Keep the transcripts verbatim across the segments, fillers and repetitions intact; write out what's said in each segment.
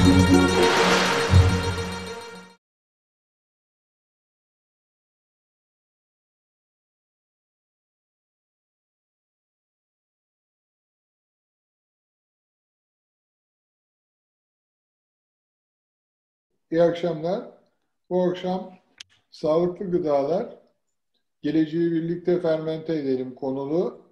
İyi akşamlar. Bu akşam sağlıklı gıdalar, geleceği birlikte fermente edelim konulu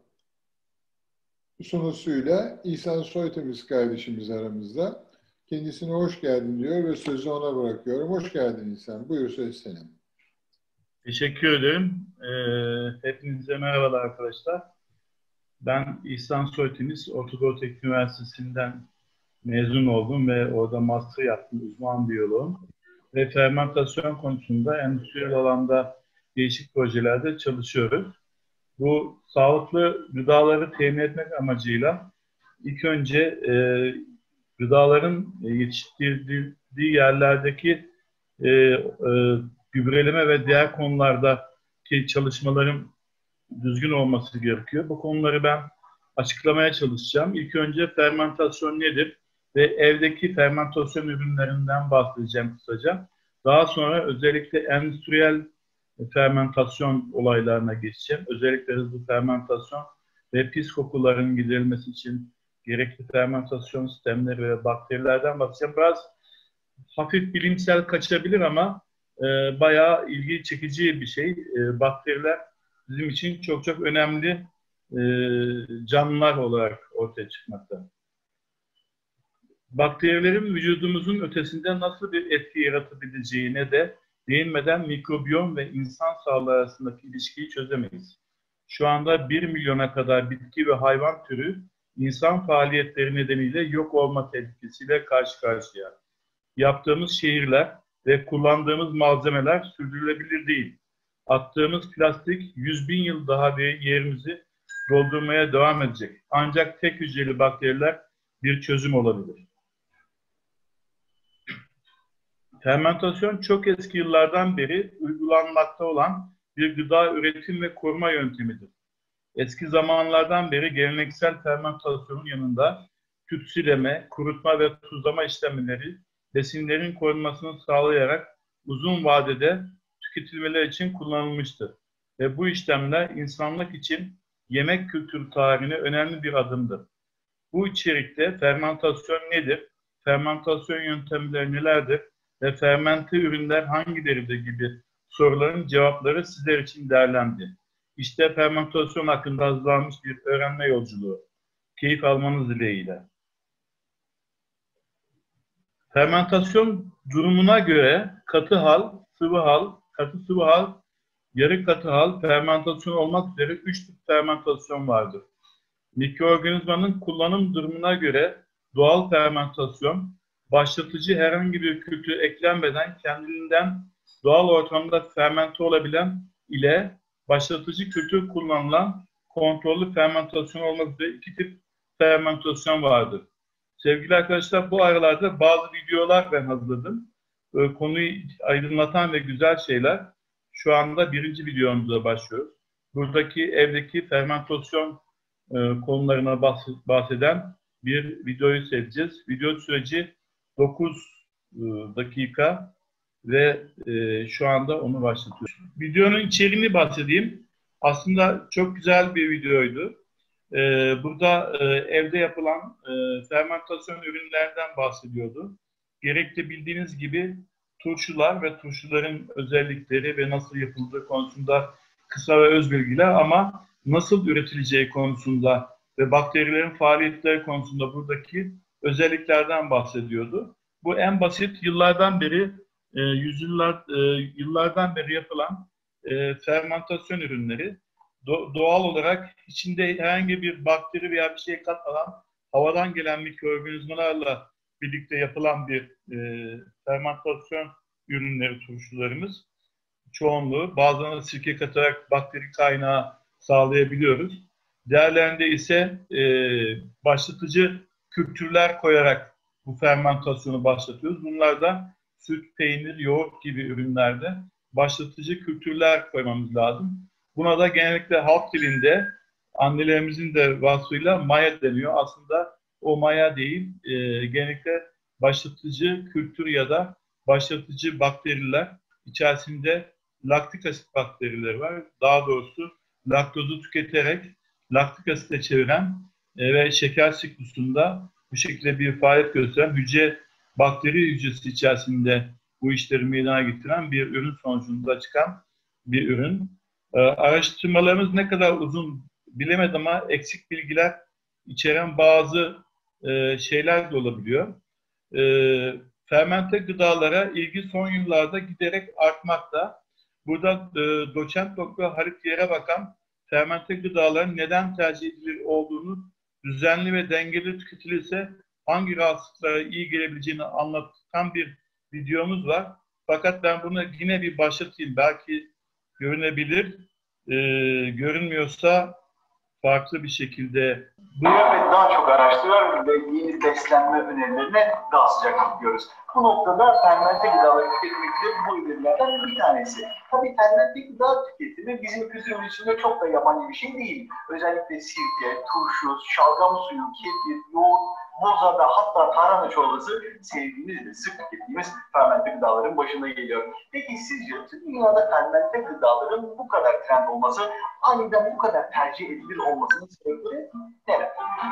sunusuyla İhsan Soytemiz kardeşimiz aramızda. Kendisine hoş geldin diyor ve sözü ona bırakıyorum. Hoş geldin İhsan. Buyur söz senin. Teşekkür ederim. Ee, hepinize merhabalar arkadaşlar. Ben İhsan Soytemiz, Orta Teknik Üniversitesi'nden mezun oldum ve orada master yaptım, uzman biyoloğum. Ve fermentasyon konusunda endüstriyel alanda değişik projelerde çalışıyoruz. Bu sağlıklı gıdaları temin etmek amacıyla ilk önce e, gıdaların yetiştirildiği yerlerdeki e, e, gübreleme ve diğer konulardaki çalışmaların düzgün olması gerekiyor. Bu konuları ben açıklamaya çalışacağım. İlk önce fermentasyon nedir ve evdeki fermentasyon ürünlerinden bahsedeceğim kısaca. Daha sonra özellikle endüstriyel fermentasyon olaylarına geçeceğim. Özellikle hızlı fermentasyon ve pis kokuların giderilmesi için gerekli fermentasyon sistemleri ve bakterilerden bahsedeceğim. Biraz hafif bilimsel kaçabilir ama e, bayağı ilgi çekici bir şey. E, bakteriler bizim için çok çok önemli e, canlılar olarak ortaya çıkmakta. Bakterilerin vücudumuzun ötesinde nasıl bir etki yaratabileceğine de değinmeden mikrobiyom ve insan sağlığı arasındaki ilişkiyi çözemeyiz. Şu anda bir milyona kadar bitki ve hayvan türü insan faaliyetleri nedeniyle yok olma tehlikesiyle karşı karşıya. Yaptığımız şehirler ve kullandığımız malzemeler sürdürülebilir değil. Attığımız plastik yüz bin yıl daha yerimizi doldurmaya devam edecek. Ancak tek hücreli bakteriler bir çözüm olabilir. Fermentasyon çok eski yıllardan beri uygulanmakta olan bir gıda üretim ve koruma yöntemidir. Eski zamanlardan beri geleneksel fermentasyonun yanında tütsüleme, kurutma ve tuzlama işlemleri besinlerin korunmasını sağlayarak uzun vadede tüketilmeler için kullanılmıştır. Ve bu işlemler insanlık için yemek kültürü tarihine önemli bir adımdır. Bu içerikte fermentasyon nedir? Fermentasyon yöntemleri nelerdir? Ve fermente ürünler hangileridir gibi soruların cevapları sizler için değerlendi. İşte fermentasyon hakkında hazırlanmış bir öğrenme yolculuğu. Keyif almanız dileğiyle. Fermentasyon durumuna göre katı hal, sıvı hal, katı sıvı hal, yarı katı hal, fermentasyon olmak üzere üç tip fermentasyon vardır. Mikroorganizmanın kullanım durumuna göre doğal fermentasyon, başlatıcı herhangi bir kültür eklenmeden kendiliğinden doğal ortamda fermente olabilen ile başlatıcı kültür kullanılan kontrollü fermentasyon olmak üzere iki tip fermentasyon vardır. Sevgili arkadaşlar, bu aralarda bazı videolar ben hazırladım. Ee, konuyu aydınlatan ve güzel şeyler. Şu anda birinci videomuza başlıyoruz. Buradaki evdeki fermentasyon e, konularına bahseden bir videoyu seyredeceğiz. Video süreci dokuz e, dakika ve e, şu anda onu başlatıyoruz. Videonun içeriğini bahsedeyim. Aslında çok güzel bir videoydu. E, burada e, evde yapılan e, fermentasyon ürünlerden bahsediyordu. Gerekli bildiğiniz gibi turşular ve turşuların özellikleri ve nasıl yapıldığı konusunda kısa ve öz bilgiler ama nasıl üretileceği konusunda ve bakterilerin faaliyetleri konusunda buradaki özelliklerden bahsediyordu. Bu en basit yıllardan beri, e, yüzyıllar e, yıllardan beri yapılan e, fermentasyon ürünleri. Do doğal olarak içinde herhangi bir bakteri veya bir şey katmadan havadan gelen mikroorganizmalarla birlikte yapılan bir e, fermentasyon ürünleri turşularımız. Çoğunluğu, bazen sirke katarak bakteri kaynağı sağlayabiliyoruz. Diğerlerinde ise e, başlatıcı kültürler koyarak bu fermentasyonu başlatıyoruz. Bunlar da süt, peynir, yoğurt gibi ürünlerde başlatıcı kültürler koymamız lazım. Buna da genellikle halk dilinde annelerimizin de vasfıyla maya deniyor. Aslında o maya değil, e, genellikle başlatıcı kültür ya da başlatıcı bakteriler, içerisinde laktik asit bakterileri var. Daha doğrusu laktozu tüketerek laktik asite çeviren e, ve şeker siklusunda bu şekilde bir faaliyet gösteren hücre, bakteri hücresi içerisinde bu işleri meydana getiren bir ürün sonucunda çıkan bir ürün. E, araştırmalarımız ne kadar uzun bilemedim ama eksik bilgiler içeren bazı e, şeyler de olabiliyor. E, fermente gıdalara ilgi son yıllarda giderek artmakta. Burada e, doçent doktor Halit Yerebakan fermente gıdaların neden tercih edilir olduğunu, düzenli ve dengeli tüketilirse hangi rahatsızlıklara iyi gelebileceğini anlatan bir videomuz var. Fakat ben bunu yine bir başlatayım. Belki görünebilir. E, görünmüyorsa farklı bir şekilde. Duyar ve daha çok araştırar ve yeni beslenme önerilerine daha sıcak bakıyoruz. Bu noktada fermente gıdaları tüketmek de bu ürünlerden bir tanesi. Tabii fermente gıda tüketimi bizim kültürümüz içinde çok da yabancı bir şey değil. Özellikle sirke, turşu, şalgam suyu, kefir, yoğurt, boza ve hatta tarhana çorbası sevdiğimiz ve sık tükettiğimiz fermente gıdaların başında geliyor. Peki sizce dünyada fermente gıdaların bu kadar trend olması, aniden bu kadar tercih edilir olmasının sebepleri neler?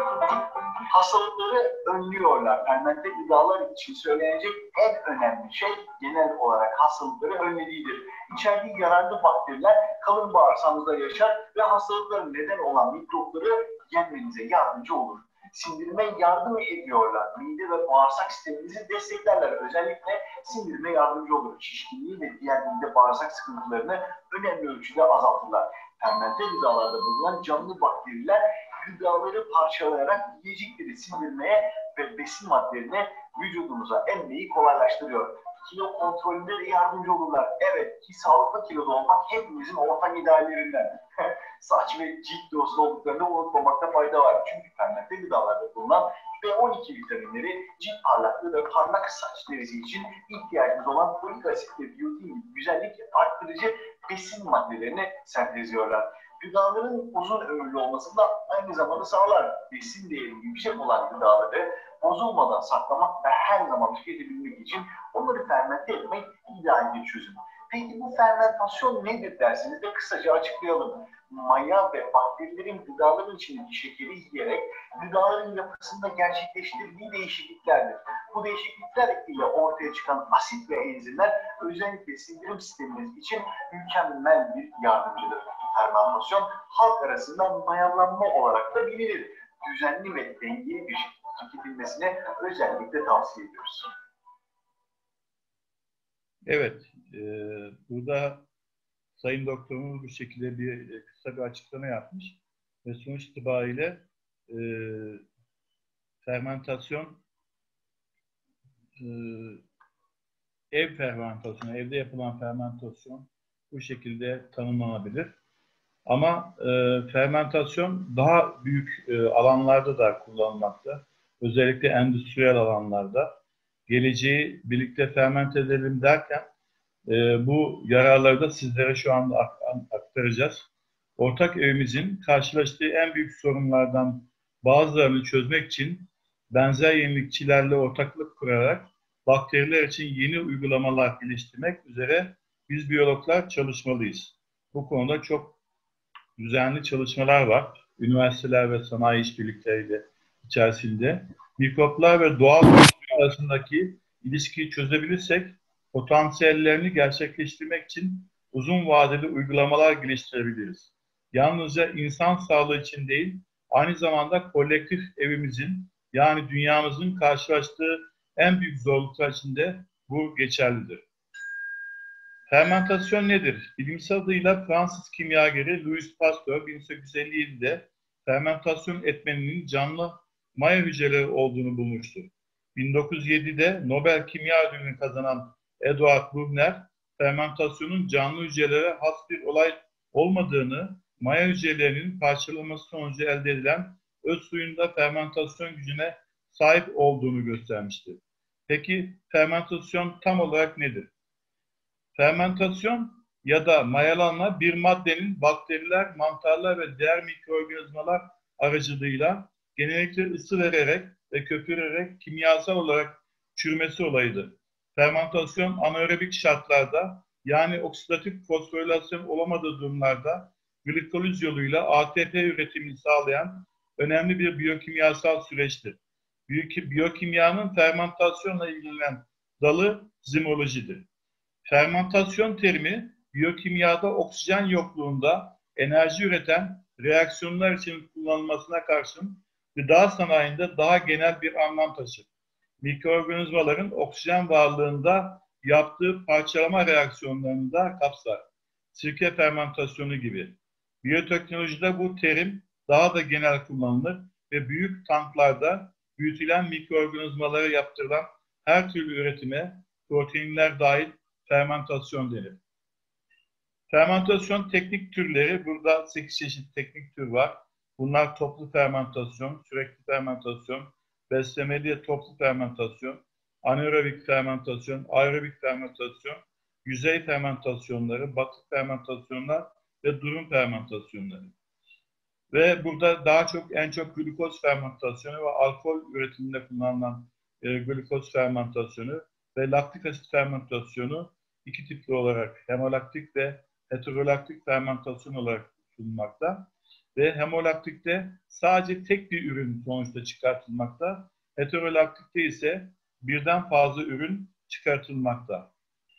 Hastalıkları önlüyorlar. Fermente gıdalar için söylenecek en önemli şey genel olarak hastalıkları önlediğidir. İçerdiği yararlı bakteriler kalın bağırsağımızda yaşar ve hastalıkların neden olan mikropları yenmenize yardımcı olur. Sindirime yardım ediyorlar. Mide ve bağırsak sisteminizi desteklerler. Özellikle sindirime yardımcı olur. Şişkinliği ve diğer mide bağırsak sıkıntılarını önemli ölçüde azaltırlar. Fermente gıdalarda bulunan canlı bakteriler gıdaları parçalayarak yiyecekleri sindirmeye ve besin maddelerini vücudumuza emmeyi kolaylaştırıyor. Kilo kontrolünde de yardımcı olurlar. Evet ki sağlıklı kiloda olmak hepimizin ortak ideallerinden. Saç ve cilt dostu olduklarını unutmamakta fayda var. Çünkü fermente gıdalarda bulunan B on iki vitaminleri cilt parlaklığı ve parlak saç derisi için ihtiyacımız olan folik asit ve biyotin gibi güzellik arttırıcı besin maddelerini sentezliyorlar. Gıdaların uzun ömürlü olması da aynı zamanda sağlar. Besin değeri yüksek olan gıdaları bozulmadan saklamak ve her zaman tüketebilmek için onları fermente etmek ideal bir çözüm. Peki bu fermentasyon nedir derseniz de kısaca açıklayalım. Maya ve bakterilerin gıdaların içindeki şekeri yiyerek gıdaların yapısında gerçekleştirdiği değişikliklerdir. Bu değişiklikler ile ortaya çıkan asit ve enzimler özellikle sindirim sistemimiz için mükemmel bir yardımcıdır. Fermentasyon halk arasında mayalanma olarak da bilinir. Düzenli ve dengeli bir şekilde tüketilmesine özellikle tavsiye ediyoruz. Evet, e, burada Sayın Doktorumuz bu şekilde bir kısa bir açıklama yapmış ve sonuç itibariyle e, fermentasyon e, ev fermentasyonu, evde yapılan fermentasyon bu şekilde tanımlanabilir. Ama e, fermentasyon daha büyük e, alanlarda da kullanılmakta. Özellikle endüstriyel alanlarda. Geleceği birlikte fermente edelim derken e, bu yararları da sizlere şu anda aktaracağız. Ortak evimizin karşılaştığı en büyük sorunlardan bazılarını çözmek için benzer yenilikçilerle ortaklık kurarak bakteriler için yeni uygulamalar geliştirmek üzere biz biyologlar çalışmalıyız. Bu konuda çok düzenli çalışmalar var. Üniversiteler ve sanayi işbirlikleriyle içerisinde. Mikroplar ve doğal faktörler arasındaki ilişkiyi çözebilirsek potansiyellerini gerçekleştirmek için uzun vadeli uygulamalar geliştirebiliriz. Yalnızca insan sağlığı için değil, aynı zamanda kolektif evimizin yani dünyamızın karşılaştığı en büyük zorluklar için de bu geçerlidir. Fermentasyon nedir? Bilimsel adıyla Fransız kimyageri Louis Pasteur bin sekiz yüz elli yedi'de fermentasyon etmeninin canlı maya hücreleri olduğunu bulmuştur. bin dokuz yüz yedi'de Nobel Kimya Ödülünü kazanan Edward Bubner, fermentasyonun canlı hücrelere has bir olay olmadığını, maya hücrelerinin parçalanması sonucu elde edilen öz suyunda fermentasyon gücüne sahip olduğunu göstermiştir. Peki fermentasyon tam olarak nedir? Fermentasyon ya da mayalanma bir maddenin bakteriler, mantarlar ve diğer mikroorganizmalar aracılığıyla genellikle ısı vererek ve köpürerek kimyasal olarak çürümesi olayıdır. Fermentasyon anaerobik şartlarda, yani oksidatif fosforilasyon olamadığı durumlarda glikoliz yoluyla A T P üretimini sağlayan önemli bir biyokimyasal süreçtir. Biyokimyanın fermentasyonla ilgilenen dalı zimolojidir. Fermentasyon terimi, biyokimyada oksijen yokluğunda enerji üreten reaksiyonlar için kullanılmasına karşın gıda sanayinde daha genel bir anlam taşır. Mikroorganizmaların oksijen varlığında yaptığı parçalama reaksiyonlarını da kapsar. Sirke fermentasyonu gibi. Biyoteknolojide bu terim daha da genel kullanılır ve büyük tanklarda büyütülen mikroorganizmalara yaptırılan her türlü üretime, proteinler dahil fermentasyon denir. Fermentasyon teknik türleri, burada sekiz çeşit teknik tür var. Bunlar toplu fermentasyon, sürekli fermentasyon, beslemeli toplu fermentasyon, anaerobik fermentasyon, aerobik fermentasyon, yüzey fermentasyonları, batık fermentasyonlar ve durum fermentasyonları. Ve burada daha çok en çok glukoz fermentasyonu ve alkol üretiminde kullanılan e, glukoz fermentasyonu ve laktik asit fermentasyonu iki tipli olarak hemolaktik ve heterolaktik fermentasyon olarak sunulmakta. Ve hemolaktikte sadece tek bir ürün sonuçta çıkartılmakta. Heterolaktikte ise birden fazla ürün çıkartılmakta.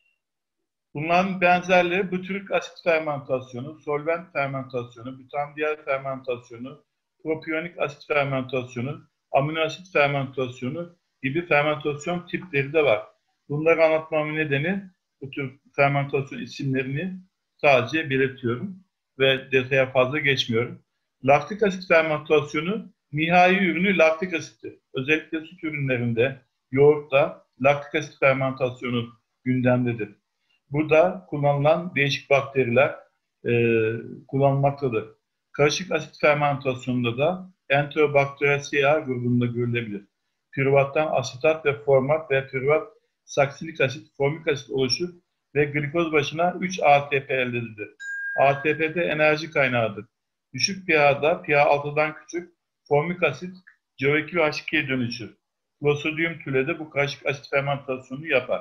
Bunların benzerleri butyrik asit fermentasyonu, solvent fermentasyonu, butandiol fermentasyonu, propiyonik asit fermentasyonu, amino asit fermentasyonu gibi fermentasyon tipleri de var. Bunları anlatmamın nedeni bu tür fermentasyon isimlerini sadece belirtiyorum ve detaya fazla geçmiyorum. Laktik asit fermentasyonu nihai ürünü laktik asittir. Özellikle süt ürünlerinde, yoğurtta laktik asit fermentasyonu gündemdedir. Burada kullanılan değişik bakteriler e, kullanılmaktadır. Karışık asit fermentasyonunda da Enterobacteriaceae grubunda görülebilir. Pürüvattan asetat ve format ve pürüvat saksilik asit, formik asit oluşur ve glikoz başına üç A T P elde edilir. A T P de enerji kaynağıdır. Düşük pH'da pH altıdan küçük formik asit C O iki ve H iki'ye dönüşür. Clostridium tüle de bu karışık asit fermentasyonunu yapar.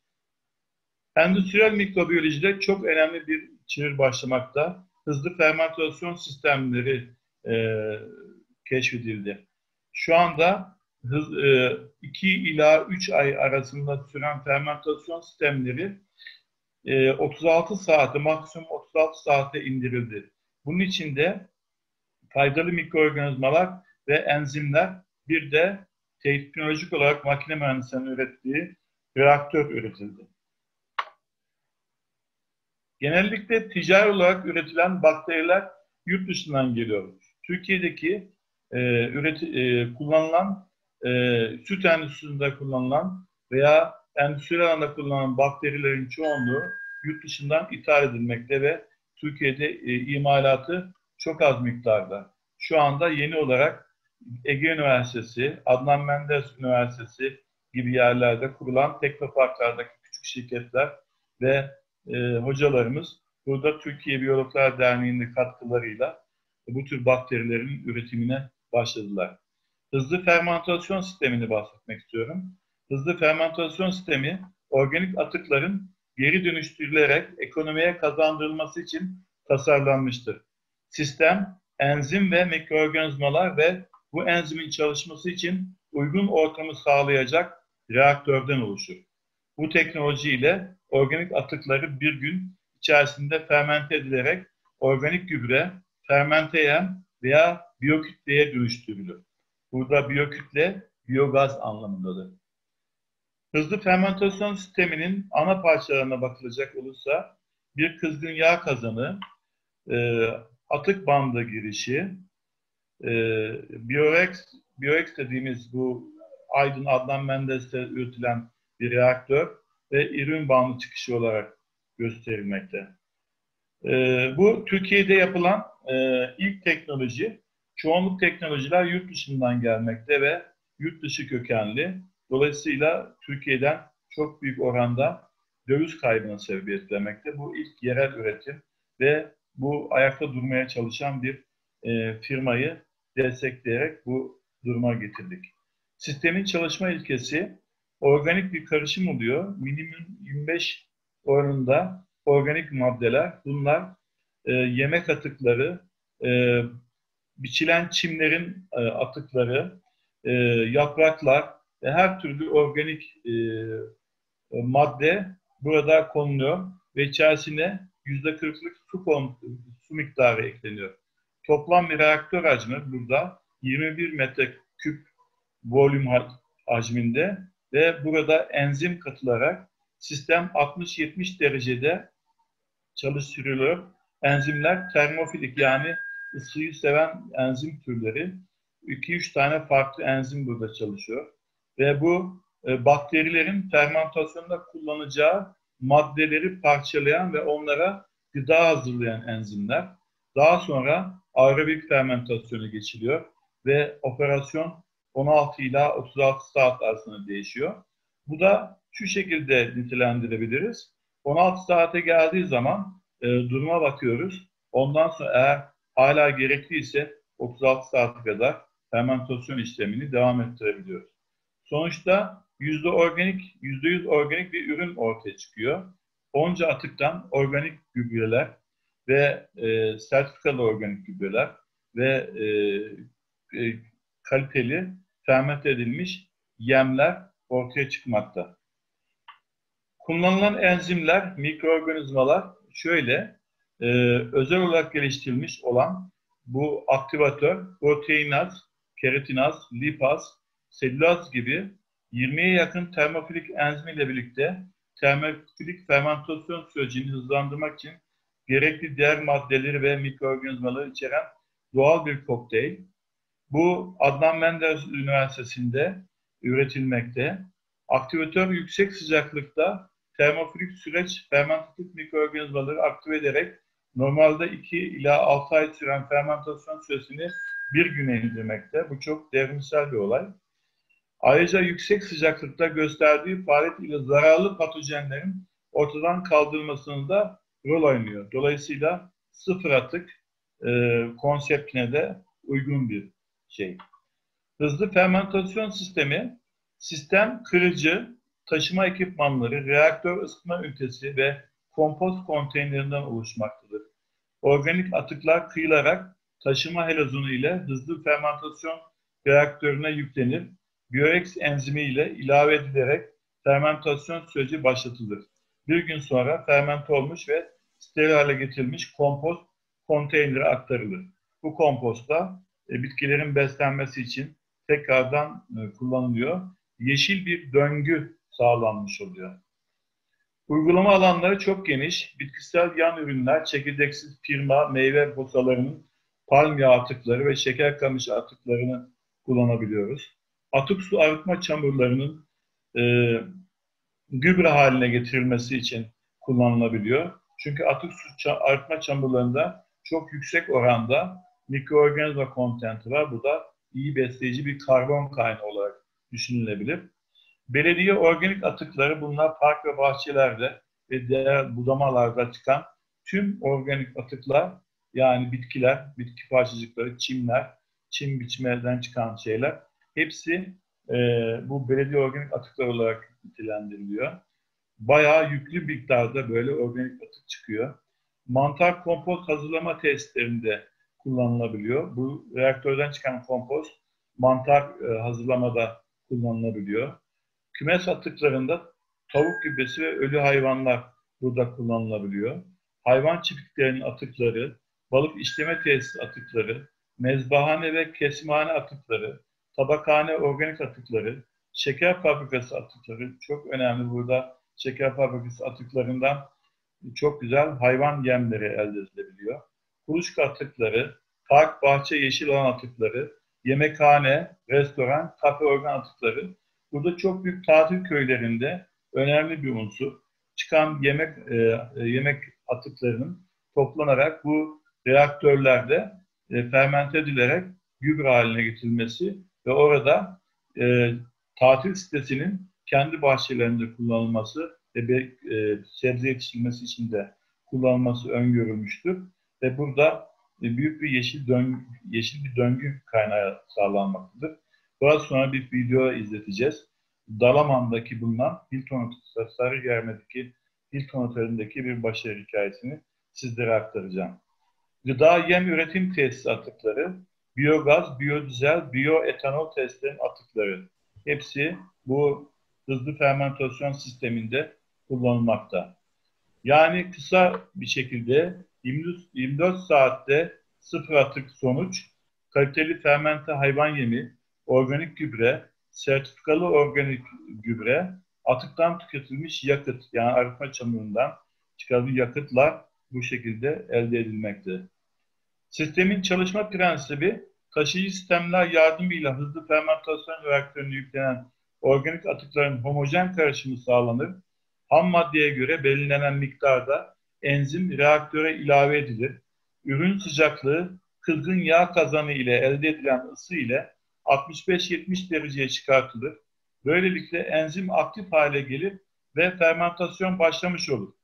Endüstriyel mikrobiyolojide çok önemli bir çığır başlamakta. Hızlı fermentasyon sistemleri e, keşfedildi. Şu anda hız, e, iki ila üç ay arasında süren fermentasyon sistemleri e, otuz altı saate, maksimum otuz altı saate indirildi. Bunun için de faydalı mikroorganizmalar ve enzimler, bir de teknolojik olarak makine mühendislerinin ürettiği reaktör üretildi. Genellikle ticari olarak üretilen bakteriler yurt dışından geliyor. Türkiye'deki e, üreti, e, kullanılan, e, süt endüstrisinde kullanılan veya endüstriyel alanda kullanılan bakterilerin çoğunluğu yurt dışından ithal edilmekte ve Türkiye'de e, imalatı çok az miktarda. Şu anda yeni olarak Ege Üniversitesi, Adnan Menderes Üniversitesi gibi yerlerde kurulan teknoparklardaki küçük şirketler ve e, hocalarımız burada Türkiye Biyologlar Derneği'nin katkılarıyla bu tür bakterilerin üretimine başladılar. Hızlı fermentasyon sistemini bahsetmek istiyorum. Hızlı fermentasyon sistemi, organik atıkların geri dönüştürülerek ekonomiye kazandırılması için tasarlanmıştır. Sistem, enzim ve mikroorganizmalar ve bu enzimin çalışması için uygun ortamı sağlayacak reaktörden oluşur. Bu teknoloji ile organik atıkları bir gün içerisinde fermente edilerek organik gübre, fermente yem veya biyokütleye dönüştürülür. Burada biyokütle, biyogaz anlamındadır. Hızlı fermentasyon sisteminin ana parçalarına bakılacak olursa bir kızgın yağ kazanı, e, atık bandı girişi, e, Biorex, Biorex dediğimiz bu Aydın Adnan Mendes'te üretilen bir reaktör ve ürün bandı çıkışı olarak gösterilmekte. E, bu Türkiye'de yapılan e, ilk teknoloji. Çoğunluk teknolojiler yurt dışından gelmekte ve yurt dışı kökenli. Dolayısıyla Türkiye'den çok büyük oranda döviz kaybına sebebiyet vermekte. Bu ilk yerel üretim ve bu ayakta durmaya çalışan bir e, firmayı destekleyerek bu duruma getirdik. Sistemin çalışma ilkesi organik bir karışım oluyor. Minimum yirmi beş oranında organik maddeler. Bunlar e, yemek atıkları, e, biçilen çimlerin e, atıkları, e, yapraklar ve her türlü organik e, madde burada konuluyor ve içerisine yüzde kırklık su, su miktarı ekleniyor. Toplam bir reaktör hacmi burada yirmi bir metreküp volüm hacminde ve burada enzim katılarak sistem altmış yetmiş derecede çalıştırılıyor. Enzimler termofilik, yani ısıyı seven enzim türleri. iki üç tane farklı enzim burada çalışıyor. Ve bu e, bakterilerin fermentasyonda kullanacağı maddeleri parçalayan ve onlara gıda hazırlayan enzimler. Daha sonra aerobik fermentasyona geçiliyor ve operasyon on altı ila otuz altı saat arasında değişiyor. Bu da şu şekilde nitelendirebiliriz. on altı saate geldiği zaman e, duruma bakıyoruz. Ondan sonra eğer hala gerekliyse otuz altı saate kadar fermentasyon işlemini devam ettirebiliyoruz. Sonuçta yüzde organik, yüzde yüz organik bir ürün ortaya çıkıyor. Onca atıktan organik gübreler ve e, sertifikalı organik gübreler ve e, e, kaliteli fermente edilmiş yemler ortaya çıkmakta. Kullanılan enzimler, mikroorganizmalar şöyle, e, özel olarak geliştirilmiş olan bu aktivatör, proteinaz, keratinaz, lipaz, selülaz gibi yirmiye yakın termofilik enzim ile birlikte termofilik fermentasyon sürecini hızlandırmak için gerekli diğer maddeleri ve mikroorganizmaları içeren doğal bir kokteyl. Bu Adnan Menderes Üniversitesi'nde üretilmekte. Aktivatör yüksek sıcaklıkta termofilik süreç fermentatif mikroorganizmaları aktive ederek normalde iki ila altı ay süren fermentasyon süresini bir güne indirmekte. Bu çok devrimsel bir olay. Ayrıca yüksek sıcaklıkta gösterdiği faaliyet ile zararlı patojenlerin ortadan kaldırılmasında rol oynuyor. Dolayısıyla sıfır atık e, konseptine de uygun bir şey. Hızlı fermentasyon sistemi, sistem kırıcı, taşıma ekipmanları, reaktör ısıtma ünitesi ve kompost konteynerinden oluşmaktadır. Organik atıklar kıyılarak taşıma helazonu ile hızlı fermentasyon reaktörüne yüklenir. Biorex enzimi ile ilave edilerek fermentasyon süreci başlatılır. Bir gün sonra fermente olmuş ve steril hale getirilmiş kompost konteynere aktarılır. Bu komposta e, bitkilerin beslenmesi için tekrardan e, kullanılıyor. Yeşil bir döngü sağlanmış oluyor. Uygulama alanları çok geniş. Bitkisel yan ürünler, çekirdeksiz firma, meyve posalarının palm yağı atıkları ve şeker kamışı atıklarını kullanabiliyoruz. Atık su arıtma çamurlarının e, gübre haline getirilmesi için kullanılabiliyor. Çünkü atık su arıtma çamurlarında çok yüksek oranda mikroorganizma kontenti var. Bu da iyi besleyici bir karbon kaynağı olarak düşünülebilir. Belediye organik atıkları, bunlar park ve bahçelerde ve diğer budamalarda çıkan tüm organik atıklar, yani bitkiler, bitki parçacıkları, çimler, çim biçmeden çıkan şeyler, hepsi e, bu belediye organik atıklar olarak nitelendiriliyor. Bayağı yüklü miktarda böyle organik atık çıkıyor. Mantar kompost hazırlama tesislerinde kullanılabiliyor. Bu reaktörden çıkan kompost mantar e, hazırlamada kullanılabiliyor. Kümes atıklarında tavuk gübresi ve ölü hayvanlar burada kullanılabiliyor. Hayvan çiftliklerinin atıkları, balık işleme tesisi atıkları, mezbahane ve kesimhane atıkları, tabakhane organik atıkları, şeker fabrikası atıkları, çok önemli burada şeker fabrikası atıklarından çok güzel hayvan yemleri elde edilebiliyor. Kuluçka atıkları, park, bahçe, yeşil alan atıkları, yemekhane, restoran, kafe organ atıkları. Burada çok büyük tatil köylerinde önemli bir unsur. Çıkan yemek e, yemek atıklarının toplanarak bu reaktörlerde e, fermente edilerek gübre haline getirilmesi ve orada e, tatil sitesinin kendi bahçelerinde kullanılması ve e, sebze yetiştirilmesi için de kullanılması öngörülmüştür. Ve burada e, büyük bir yeşil döngü, yeşil bir döngü kaynağı sağlanmaktadır. Daha sonra bir video izleteceğiz. Dalaman'daki bulunan Hilton Otel, Sarıgerme'deki Hilton Oteli'ndeki bir başarı hikayesini sizlere aktaracağım. Gıda yem üretim tesis atıkları, biyogaz, biyodizel, biyoetanol tesislerin atıkları. Hepsi bu hızlı fermentasyon sisteminde kullanılmakta. Yani kısa bir şekilde yirmi dört saatte sıfır atık sonuç, kaliteli fermente hayvan yemi, organik gübre, sertifikalı organik gübre, atıktan tüketilmiş yakıt, yani arıtma çamurundan çıkarılan yakıtlar bu şekilde elde edilmekte. Sistemin çalışma prensibi, taşıyıcı sistemler yardımıyla hızlı fermentasyon reaktörüne yüklenen organik atıkların homojen karışımı sağlanır. Ham maddeye göre belirlenen miktarda enzim reaktöre ilave edilir. Ürün sıcaklığı kızgın yağ kazanı ile elde edilen ısı ile altmış beş yetmiş dereceye çıkartılır. Böylelikle enzim aktif hale gelir ve fermentasyon başlamış olur.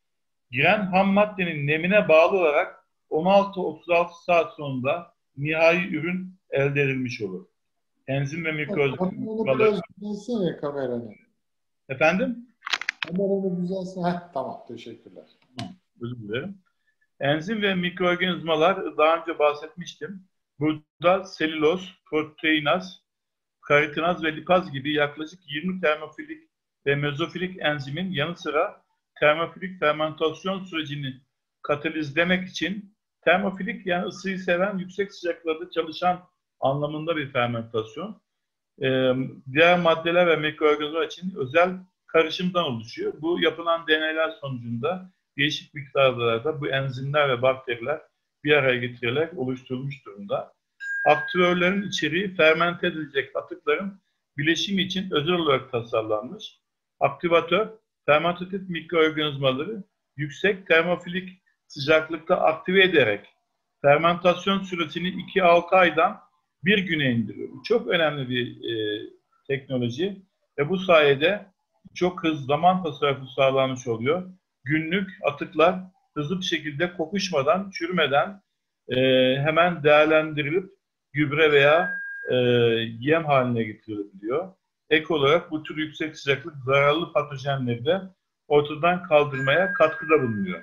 Giren ham maddenin nemine bağlı olarak on altı otuz altı saat sonunda nihai ürün elde edilmiş olur. Enzim ve mikroorganizmalar... Biraz düzelsene kameranı. Efendim? Kameranı düzelsene. Heh, tamam, teşekkürler. Özür dilerim. Enzim ve mikroorganizmalar daha önce bahsetmiştim. Burada selüloz, proteinaz, karitinaz ve lipaz gibi yaklaşık yirmi termofilik ve mezofilik enzimin yanı sıra termofilik fermentasyon sürecini katalizlemek için termofilik, yani ısıyı seven, yüksek sıcaklıklarda çalışan anlamında bir fermentasyon. Ee, diğer maddeler ve mikroorganizmalar için özel karışımdan oluşuyor. Bu yapılan deneyler sonucunda değişik miktarlarda bu enzimler ve bakteriler bir araya getirilerek oluşturulmuş durumda. Aktüörlerin içeriği fermente edilecek atıkların bileşimi için özel olarak tasarlanmış. Aktivatör, fermentatif mikroorganizmaları yüksek termofilik sıcaklıkta aktive ederek fermentasyon süresini iki altı aydan bir güne indiriyor. Bu çok önemli bir e, teknoloji ve bu sayede çok hızlı zaman tasarrufu sağlanmış oluyor. Günlük atıklar hızlı bir şekilde kokuşmadan, çürümeden e, hemen değerlendirilip gübre veya e, yem haline getirilebiliyor. Ek olarak bu tür yüksek sıcaklık zararlı patojenleri de ortadan kaldırmaya katkıda bulunuyor.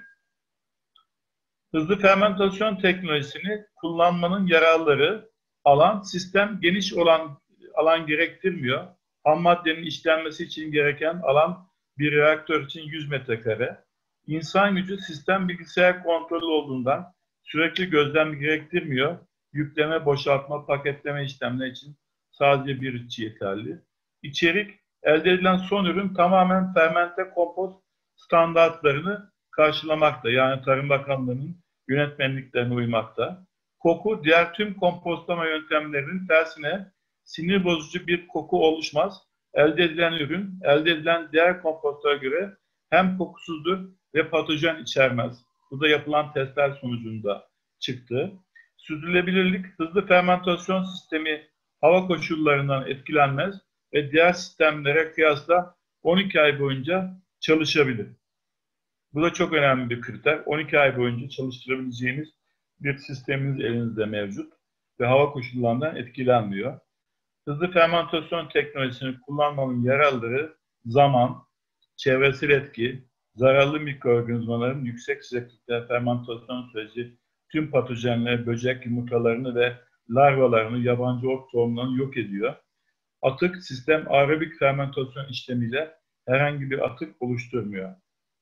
Hızlı fermentasyon teknolojisini kullanmanın yararları, alan, sistem geniş olan alan gerektirmiyor. Ham maddenin işlenmesi için gereken alan bir reaktör için yüz metrekare. İnsan gücü sistem bilgisayar kontrolü olduğundan sürekli gözlem gerektirmiyor. Yükleme, boşaltma, paketleme işlemleri için sadece bir işçi yeterli. İçerik, elde edilen son ürün tamamen fermente kompost standartlarını karşılamakta. Yani Tarım Bakanlığı'nın yönetmenliklerine uymakta. Koku, diğer tüm kompostlama yöntemlerinin tersine sinir bozucu bir koku oluşmaz. Elde edilen ürün, elde edilen diğer kompostlara göre hem kokusuzdur ve patojen içermez. Bu da yapılan testler sonucunda çıktı. Sürdürülebilirlik, hızlı fermentasyon sistemi hava koşullarından etkilenmez ve diğer sistemlere kıyasla on iki ay boyunca çalışabilir. Bu da çok önemli bir kriter. on iki ay boyunca çalıştırabileceğiniz bir sisteminiz elinizde mevcut ve hava koşullarından etkilenmiyor. Hızlı fermentasyon teknolojisini kullanmanın yararları zaman, çevresel etki, zararlı mikroorganizmaların yüksek sıcaklıkta fermentasyon süreci tüm patojenleri, böcek yumurtalarını ve larvalarını, yabancı ot tohumlarını yok ediyor. Atık sistem aerobik fermentasyon işlemiyle herhangi bir atık oluşturmuyor.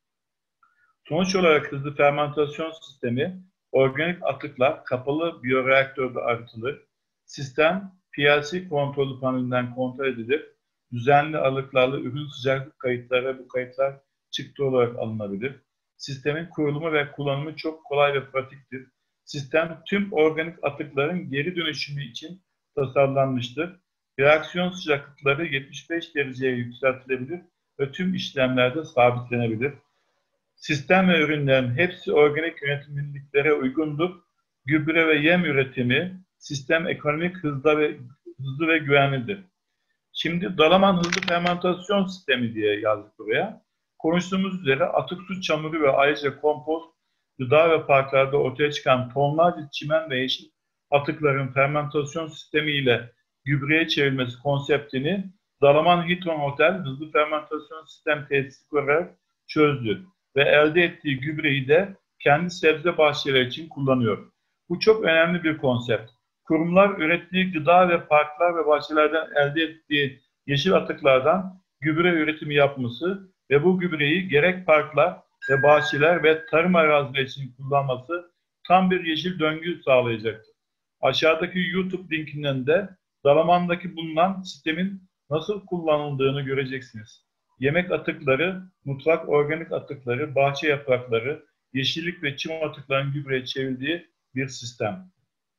Sonuç olarak hızlı fermentasyon sistemi organik atıklar kapalı biyoreaktörde arıtılır. Sistem P L C kontrolü panelinden kontrol edilir. Düzenli aralıklarla ürün sıcaklık kayıtları ve bu kayıtlar çıktı olarak alınabilir. Sistemin kurulumu ve kullanımı çok kolay ve pratiktir. Sistem tüm organik atıkların geri dönüşümü için tasarlanmıştır. Reaksiyon sıcaklıkları yetmiş beş dereceye yükseltilebilir ve tüm işlemlerde sabitlenebilir. Sistem ve ürünlerin hepsi organik yönetimliliklere uygundur. Gübre ve yem üretimi, sistem ekonomik hızlı ve, hızlı ve güvenlidir. Şimdi Dalaman hızlı fermentasyon sistemi diye yazdık buraya. Konuştuğumuz üzere atık su çamuru ve ayrıca kompost, gıda ve parklarda ortaya çıkan tonlarca çimen ve yeşil atıkların fermentasyon sistemiyle gübreye çevrilmesi konseptini Dalaman Hilton Otel hızlı fermentasyon sistem tesisi kurarak çözdü ve elde ettiği gübreyi de kendi sebze bahçeleri için kullanıyor. Bu çok önemli bir konsept. Kurumlar ürettiği gıda ve parklar ve bahçelerden elde ettiği yeşil atıklardan gübre üretimi yapması ve bu gübreyi gerek parklar ve bahçeler ve tarım arazileri için kullanması tam bir yeşil döngü sağlayacaktır. Aşağıdaki YouTube linkinden de Dalaman'daki bulunan sistemin nasıl kullanıldığını göreceksiniz. Yemek atıkları, mutfak organik atıkları, bahçe yaprakları, yeşillik ve çim atıklarının gübreye çevrildiği bir sistem.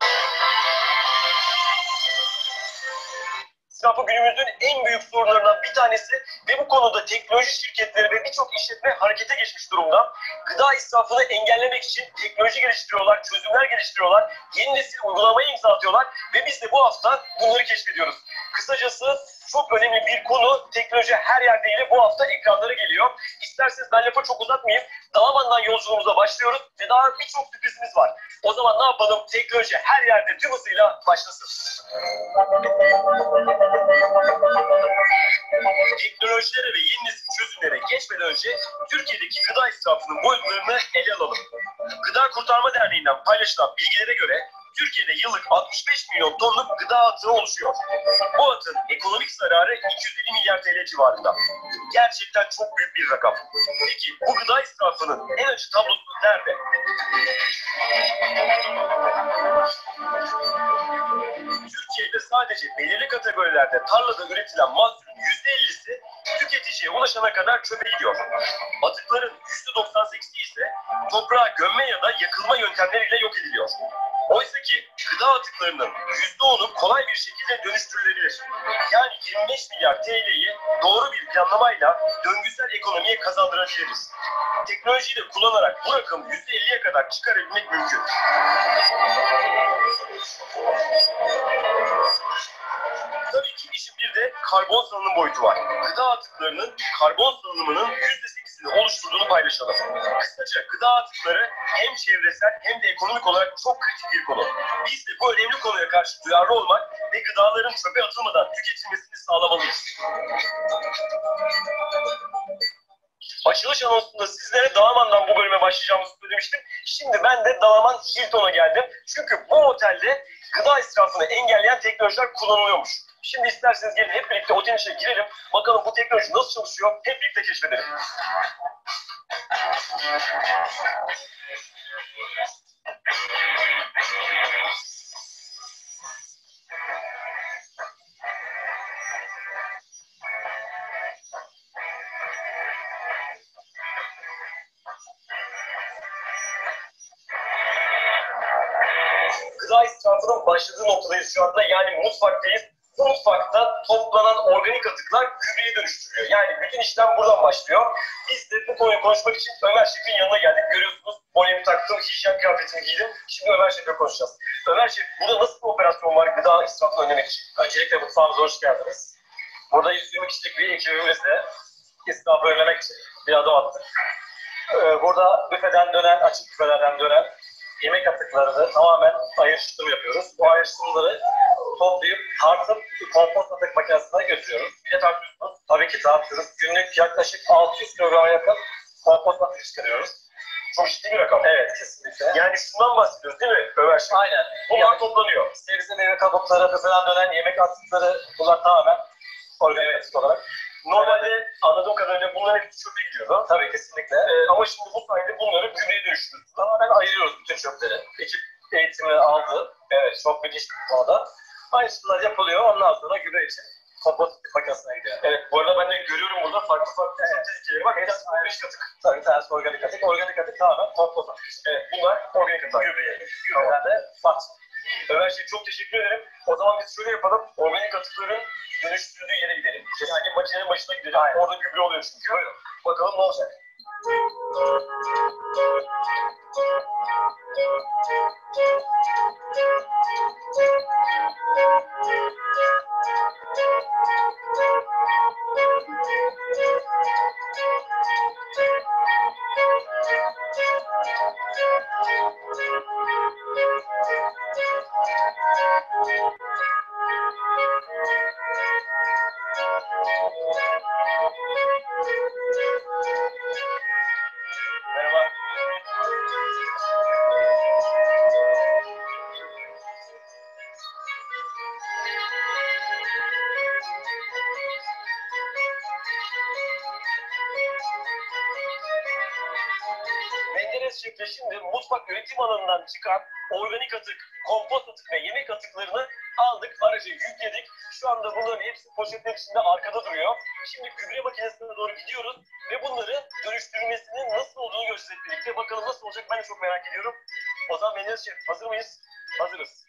İsrafı günümüzün en büyük sorunlarından bir tanesi ve bu konuda teknoloji şirketleri ve birçok işletme harekete geçmiş durumda. Gıda israfını engellemek için teknoloji geliştiriyorlar, çözümler geliştiriyorlar, yeni nesil uygulamaya imza atıyorlar ve biz de bu hafta bunları keşfediyoruz. Kısacası çok önemli bir konu, teknoloji her yerde ile bu hafta ekranlara geliyor. İsterseniz ben lafı çok uzatmayayım, Dalaman'dan yolculuğumuza başlıyoruz ve daha birçok sürprizimiz var. O zaman ne yapalım? Teknoloji her yerde tüm hızıyla başlasın. Teknolojilere ve yeni nesil çözümlere geçmeden önce Türkiye'deki gıda israfının boyutlarını ele alalım. Gıda Kurtarma Derneği'nden paylaşılan bilgilere göre Türkiye'de yıllık altmış beş milyon tonluk gıda atığı oluşuyor. Bu atığın ekonomik zararı iki yüz elli milyar T L civarında. Gerçekten çok büyük bir rakam. Peki bu gıda israfının en acı tablosu nerede? Türkiye'de sadece belirli kategorilerde tarlada üretilen mahsulün yüzde ellisi tüketiciye ulaşana kadar çöpe gidiyor. Atıkların yüzde doksan sekizi ise toprağa gömme ya da yakılma yöntemleriyle yok ediliyor. Oysa ki gıda atıklarının yüzde onu kolay bir şekilde dönüştürülebilir. Yani yirmi beş milyar T L'yi doğru bir planlamayla döngüsel ekonomiye kazandırabiliriz. Teknolojiyi de kullanarak bu rakamı yüzde elliye kadar çıkarabilmek mümkün. Tabii ki işin bir de karbon salınım boyutu var. Gıda atıklarının karbon salınımının yüzde sekizini oluşturduğunu paylaşalım. Kısaca gıda atıkları hem çevresel hem de ekonomik olarak çok kritik bir konu. Biz de bu önemli konuya karşı duyarlı olmak ve gıdaların çöpe atılmadan tüketilmesini sağlamalıyız. Açılış anonsunda sizlere Dalaman'dan bu bölüme başlayacağımızı söylemiştim. Şimdi ben de Dalaman Hilton'a geldim. Çünkü bu otelde gıda israfını engelleyen teknolojiler kullanılıyormuş. Şimdi isterseniz gelin hep birlikte otelin içine girelim. Bakalım bu teknoloji nasıl çalışıyor, hep birlikte keşfedelim. Gıda israfının başladığı noktadayız şu anda, yani mutfaktayız. Bu mutfakta toplanan organik atıklar gübreye dönüştürülüyor. Yani bütün işlem buradan başlıyor. Biz de bu konuyu konuşmak için Ömer Şef'in yanına geldik. Görüyorsunuz, bonemi taktım, hijyen kıyafetimi giydim. Şimdi Ömer Şef'le konuşacağız. Ömer Şef, burada nasıl bir operasyon var gıda israfını önlemek için? Öncelikle mutfağımıza hoş geldiniz. Burada yüz yirmi kişilik bir ekibimizle israfı önlemek için bir adım attık. Ee, burada büfeden dönen, açık büfelerden dönen yemek atıklarını tamamen ayrıştırma yapıyoruz. Bu ayrıştırmaları toplayıp tartıp kompost atık makinesine götürüyoruz. Bir de tartıyorsunuz. Tabii ki tartıyoruz. Günlük yaklaşık altı yüz kilograma yakın kompost atık çıkarıyoruz. Çok ciddi bir rakam. Evet, kesinlikle. Yani şundan bahsediyoruz değil mi Ömer Şef? Aynen. Bunlar yani toplanıyor. Sebze meyve kabukları, büfeden dönen yemek atıkları, bunlar tamamen organik atık olarak. Normalde anladığım kadarıyla bunların hepsi çöpe gidiyordu. Tabii, kesinlikle. Ee, ama şimdi bu sayede bunları gübreye dönüştürüyoruz. Tamamen ayırıyoruz bütün çöpleri. Ekip eğitimi aldı. Evet, çok müthiş bir konuda. Aynısılar yapılıyor. Ondan sonra gübre için kompost makinesine gidiyor. Evet, bu arada ben de görüyorum burada farklı farklı sentezlikleri var. Hepsi organik atık. Tabii, bir tanesi organik atık. Organik atık tamamen kompost atık. Evet, bunlar organik atık. Gübreye. Gübreden de fat. Ömer Şef, çok teşekkür ederim. O zaman biz şöyle yapalım. Organik atıkların dönüştürüldüğü yere gidelim. Yani makinenin başına gidelim. Aynen. Orada gübre oluyor çünkü. Buyurun. Bakalım ne olacak. Enes Şef'le şimdi mutfak üretim alanından çıkan organik atık, kompost atık ve yemek atıklarını aldık, araca yükledik. Şu anda bunların hepsi poşetler içinde arkada duruyor. Şimdi gübre makinesine doğru gidiyoruz ve bunları dönüştürmesinin nasıl olduğunu göreceğiz hep birlikte. Bakalım nasıl olacak, ben de çok merak ediyorum. O zaman Enes Şef, hazır mıyız? Hazırız.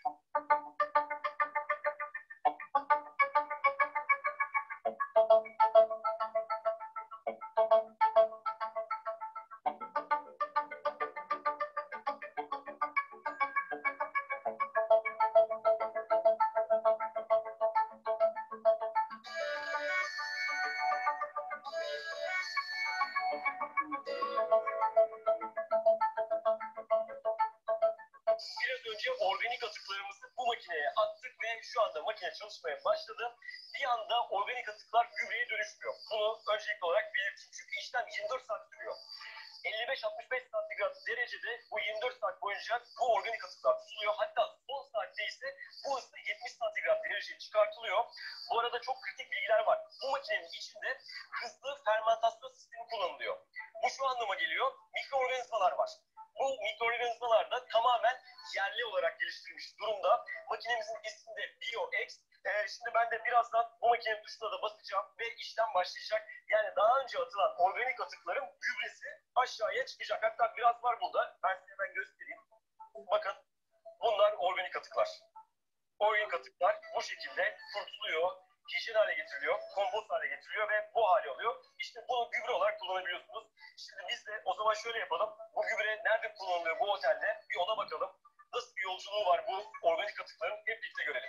Biraz önce organik atıklarımızı bu makineye attık ve şu anda makine çalışmaya başladı. Bir anda organik atıklar gübreye dönüşmüyor. Bunu öncelikli olarak belirteyim çünkü işlem yirmi dört saat sürüyor. elli beş altmış beş santigrat derecede bu yirmi dört saat boyunca bu organik atıklar tutuluyor. Hatta son saatte ise bu ısı yetmiş santigrat dereceye çıkartılıyor. Bu arada çok kritik bilgiler var. Bu makinenin içinde hızlı fermentasyon sistemi kullanılıyor. Bu şu anlama geliyor. Mikroorganizmalar var. Bu mikroorganizmalar da tamamen yerli olarak geliştirilmiş durumda. Makinemizin ismi de BioX. Ee, şimdi ben de birazdan bu makinenin tuşuna da basacağım ve işlem başlayacak. Yani daha önce atılan organik atıkların gübresi aşağıya çıkacak. Hatta biraz var burada. Ben size hemen göstereyim. Bakın, bunlar organik atıklar. Organik atıklar bu şekilde kurtuluyor, hijyen hale getiriliyor, kompost hale getiriliyor ve bu hale oluyor. İşte bunu gübre olarak kullanabiliyorsunuz. Şimdi biz de o zaman şöyle yapalım. Bu gübre nerede kullanılıyor bu otelde? Bir ona bakalım. Nasıl bir yolculuğu var bu organik atıkların? Hep birlikte görelim.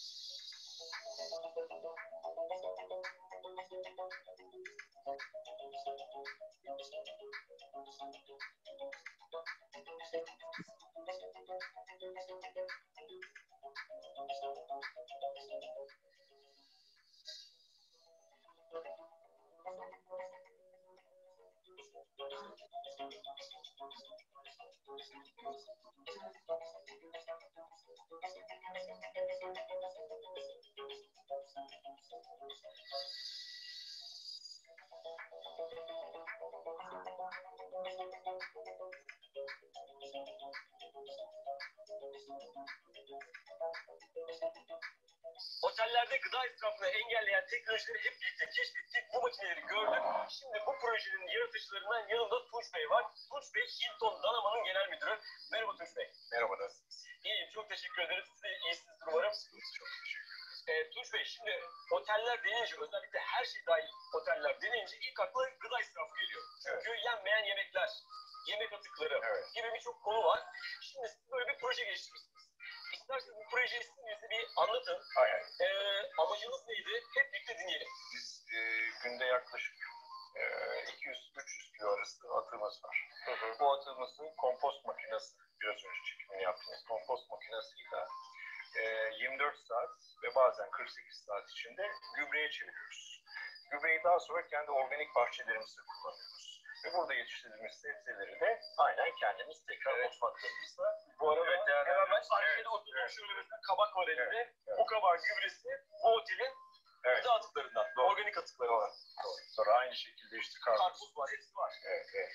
Otellerde gıda israfını engelleyen teknolojileri hep birlikte keşfettik. Bu makineleri gördük. Şimdi bu projenin yaratıcılarından yanında Tunç Bey var. Tunç Bey, Hilton Danaman'ın genel müdürü. Merhaba Tunç Bey. Merhaba, nasılsınız? İyiyim, çok teşekkür ederim. Siz de iyisiniz umarım. Çok teşekkür ederim. E, Tunç Bey, şimdi oteller denince, özellikle her şey dahil oteller denince ilk akla gıda israfı geliyor. Çünkü evet, yenmeyen yemekler, yemek atıkları evet, gibi birçok konu var. Şimdi siz böyle bir proje geliştirmişsiniz. İsterseniz bu projeyi siz bir anlatın. Aynen. E, amacınız neydi? Hep birlikte dinleyelim. Biz e, günde yaklaşık e, iki yüz üç yüz kilo arası atığımız var. Hı hı. Bu atığımızın kompost makinesi, biraz önce çekimini yaptığımız kompost makinesiyle e, yirmi dört saat ve bazen kırk sekiz saat içinde gübreye çeviriyoruz. Gübreyi daha sonra kendi organik bahçelerimizde kullanıyoruz. Ve burada yetiştirdiğimiz sebzeleri de aynen kendimiz tekrar evet, mutfaklarımızda. Bu arada evet, hemen ben arkada evet, oturdum evet, şöyle mesela kabak var elimde. Evet, evet. Bu kabağın gübresi bu otelin evet, gıda atıklarından, doğru, organik atıkları var. Doğru. Sonra aynı şekilde işte karpuz, karpuz var, hepsi var. Evet, evet.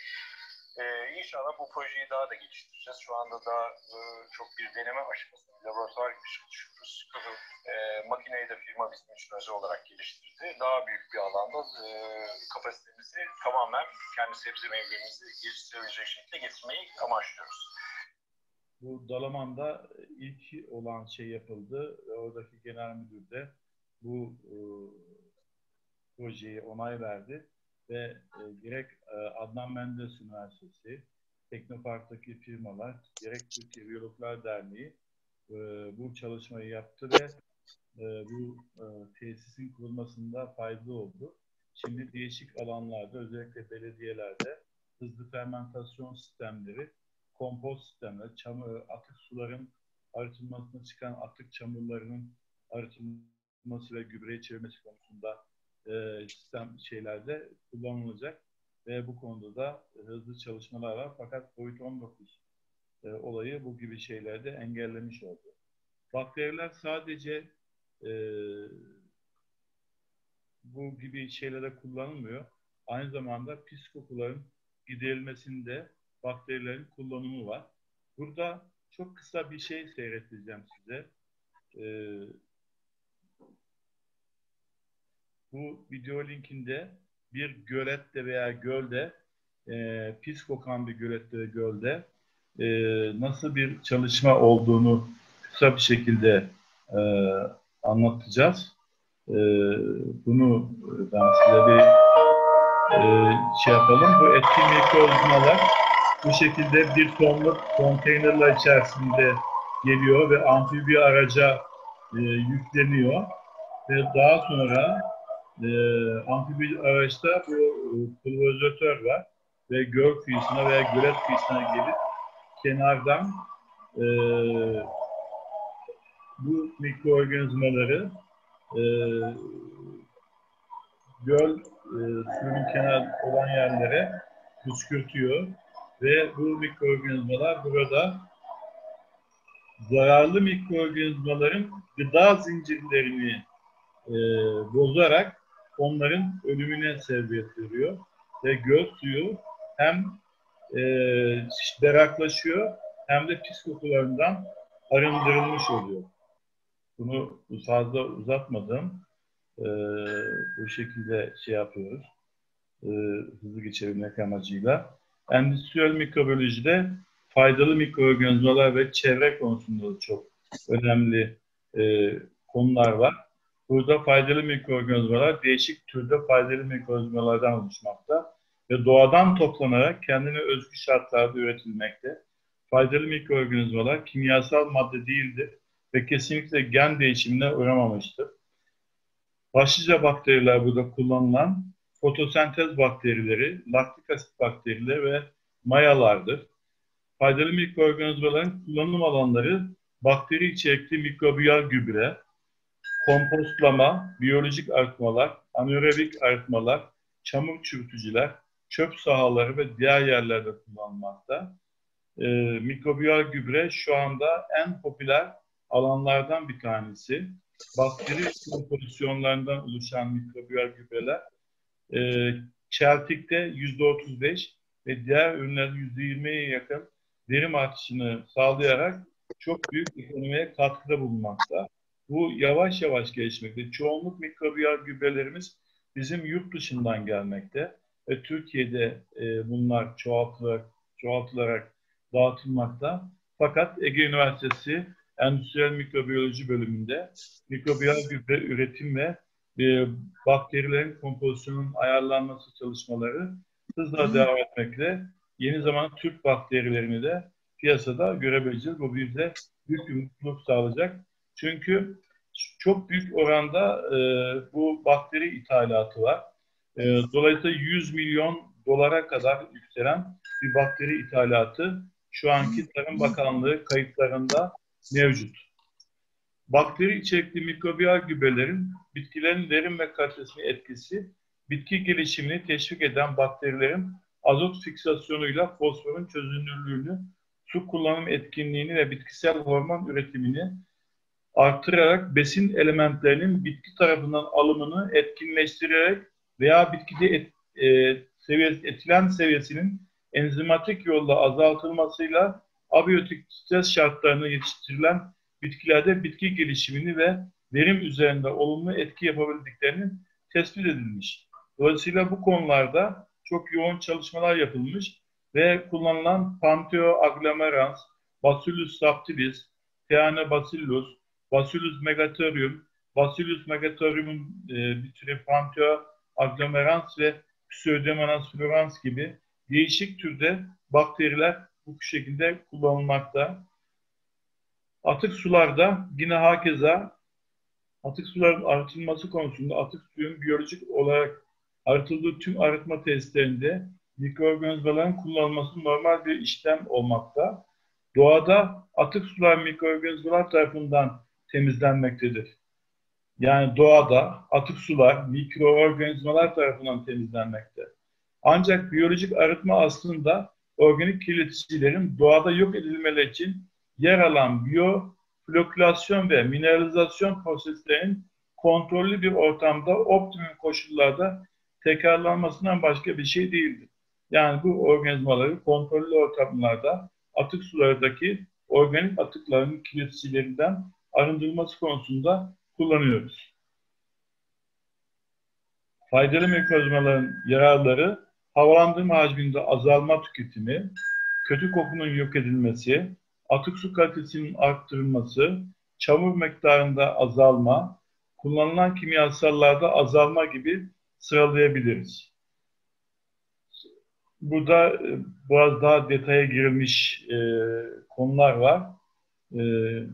Ee, inşallah bu projeyi daha da geliştireceğiz. Şu anda da e, çok bir deneme aşamasında, laboratuvar gibi çalışıyoruz. Hı hı. E, makineyi de firma bizim için özel olarak geliştirdi. Daha büyük bir alanda e, kapasitemizi tamamen kendi sebze meyvelerimizi geliştirebilecek şekilde getirmeyi amaçlıyoruz. Bu Dalaman'da ilk olan şey yapıldı ve oradaki genel müdür de bu e, projeyi onay verdi ve e, gerek e, Adnan Menderes Üniversitesi, Teknopark'taki firmalar, gerek Türkiye Biyologlar Derneği e, bu çalışmayı yaptı ve e, bu e, tesisin kurulmasında faydalı oldu. Şimdi değişik alanlarda, özellikle belediyelerde hızlı fermentasyon sistemleri, kompost sistemleri, çamur, atık suların arıtılmasına çıkan atık çamurlarının arıtılması ve gübreye çevirmesi konusunda e, sistem şeylerde kullanılacak ve bu konuda da hızlı çalışmalar var. Fakat Covid on dokuz e, olayı bu gibi şeylerde engellemiş oldu. Bakteriler sadece e, bu gibi şeylere kullanılmıyor. Aynı zamanda pis kokuların giderilmesinde bakterilerin kullanımı var. Burada çok kısa bir şey seyredeceğim size. Ee, bu video linkinde bir gölette veya gölde, e, pis kokan bir gölette ve gölde e, nasıl bir çalışma olduğunu kısa bir şekilde e, anlatacağız. E, bunu ben size bir e, şey yapalım. Bu etkin mikroorganizmalar bu şekilde bir tonluk konteynerler içerisinde geliyor ve amfibi araca e, yükleniyor ve daha sonra e, amfibi araçta bu e, pulverizatör var ve göl kıyısına veya gölet kıyısına gelip kenardan e, bu mikroorganizmaları e, göl e, suyun kenar olan yerlere püskürtüyor ve bu mikroorganizmalar burada zararlı mikroorganizmaların gıda zincirlerini e, bozarak onların ölümüne sebebiyet veriyor ve göl suyu hem e, berraklaşıyor hem de pis kokularından arındırılmış oluyor. Bunu fazla uzatmadım. Ee, bu şekilde şey yapıyoruz. Ee, hızlı geçebilmek amacıyla. Endüstriyel mikrobiyolojide faydalı mikroorganizmalar ve çevre konusunda da çok önemli e, konular var. Burada faydalı mikroorganizmalar değişik türde faydalı mikroorganizmalardan oluşmakta ve doğadan toplanarak kendine özgü şartlarda üretilmekte. Faydalı mikroorganizmalar kimyasal madde değildir ve kesinlikle gen değişimine uğramamıştır. Başlıca bakteriler burada kullanılan fotosentez bakterileri, laktik asit bakterileri ve mayalardır. Faydalı mikroorganizmaların kullanım alanları bakteri içerikli mikrobiyal gübre, kompostlama, biyolojik arıtmalar, anaerobik arıtmalar, çamur çürütücüler, çöp sahaları ve diğer yerlerde kullanılmakta. Ee, mikrobiyal gübre şu anda en popüler alanlardan bir tanesi. Bakteri kompozisyonlarından oluşan mikrobiyal gübreler e, çeltikte yüzde otuz beş ve diğer ürünlerin yüzde yirmiye yakın verim artışını sağlayarak çok büyük ekonomiye katkıda bulunmakta. Bu yavaş yavaş gelişmekte. Çoğunluk mikrobiyal gübrelerimiz bizim yurt dışından gelmekte ve Türkiye'de e, bunlar çoğaltılarak, çoğaltılarak dağıtılmakta. Fakat Ege Üniversitesi Endüstriyel Mikrobiyoloji bölümünde mikrobiyal gübre üretim ve e, bakterilerin kompozisyonunun ayarlanması çalışmaları hızla devam etmekte. Yeni zaman Türk bakterilerini de piyasada görebileceğiz. Bu bize büyük bir mutluluk sağlayacak. Çünkü çok büyük oranda e, bu bakteri ithalatı var. E, dolayısıyla yüz milyon dolara kadar yükselen bir bakteri ithalatı şu anki Tarım Bakanlığı kayıtlarında mevcut. Bakteri içerikli mikrobiyal gübrelerin bitkilerin verim ve kalitesine etkisi, bitki gelişimini teşvik eden bakterilerin azot fiksasyonuyla fosforun çözünürlüğünü, su kullanım etkinliğini ve bitkisel hormon üretimini artırarak besin elementlerinin bitki tarafından alımını etkinleştirerek veya bitkide et, e, seviyesi, etilen seviyesinin enzimatik yolla azaltılmasıyla abiyotik stres şartlarına yetiştirilen bitkilerde bitki gelişimini ve verim üzerinde olumlu etki yapabildiklerinin tespit edilmiş. Dolayısıyla bu konularda çok yoğun çalışmalar yapılmış ve kullanılan Pantheo agglomerans, Bacillus subtilis, Theanobacillus, Bacillus megatherium, Bacillus megatherium'un e, bir türü Pantheo agglomerans ve Pseudomonas florans gibi değişik türde bakteriler bu şekilde kullanılmakta. Atık sularda yine hakeza atık suların arıtılması konusunda atık suyun biyolojik olarak arıtıldığı tüm arıtma testlerinde mikroorganizmaların kullanılması normal bir işlem olmakta. Doğada atık sular mikroorganizmalar tarafından temizlenmektedir. Yani doğada atık sular mikroorganizmalar tarafından temizlenmekte. Ancak biyolojik arıtma aslında organik kirleticilerin doğada yok edilmeleri için yer alan biyoflokülasyon ve mineralizasyon proseslerinin kontrollü bir ortamda optimum koşullarda tekrarlanmasından başka bir şey değildir. Yani bu organizmaları kontrollü ortamlarda atık sulardaki organik atıkların kirleticilerinden arındırılması konusunda kullanıyoruz. Faydalı mikroorganizmaların yararları, havalandırma hacminde azalma tüketimi, kötü kokunun yok edilmesi, atık su kalitesinin arttırılması, çamur miktarında azalma, kullanılan kimyasallarda azalma gibi sıralayabiliriz. Burada biraz daha detaya girilmiş e, konular var. E,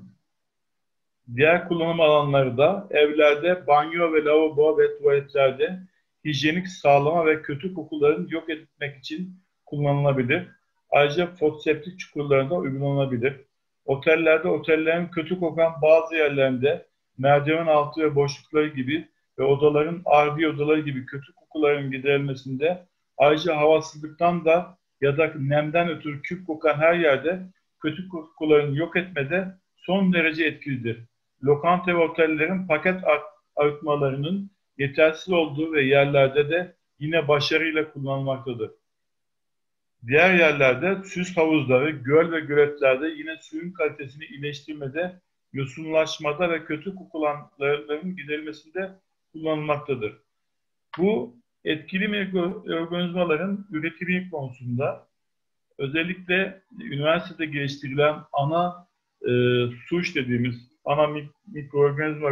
diğer kullanım alanları da evlerde, banyo ve lavabo ve tuvaletlerde hijyenik sağlama ve kötü kokuların yok etmek için kullanılabilir. Ayrıca fotoseptik çukurlarında uygulanabilir. Otellerde, otellerin kötü kokan bazı yerlerinde merdiven altı ve boşlukları gibi ve odaların ardi odaları gibi kötü kokuların giderilmesinde, ayrıca havasızlıktan da ya da nemden ötürü küf kokan her yerde kötü kokuların yok etmede son derece etkilidir. Lokanta ve otellerin paket arıtmalarının yetersiz olduğu ve yerlerde de yine başarıyla kullanılmaktadır. Diğer yerlerde süs havuzları, göl ve göletlerde yine suyun kalitesini iyileştirmede, yosunlaşmada ve kötü kokuların giderilmesinde kullanılmaktadır. Bu etkili mikroorganizmaların üretimi konusunda özellikle üniversitede geliştirilen ana e, suç dediğimiz ana mikroorganizma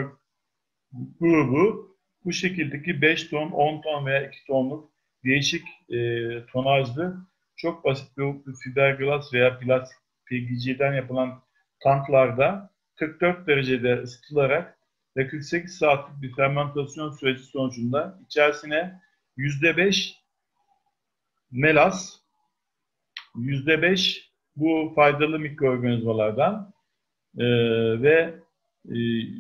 grubu bu şekildeki beş ton, on ton veya iki tonluk değişik e, tonajlı çok basit bir fiberglass veya plastik P G C'den yapılan tanklarda kırk dört derecede ısıtılarak ve kırk sekiz saatlik bir fermentasyon süreci sonucunda içerisine yüzde beş melas, yüzde beş bu faydalı mikroorganizmalardan e, ve e,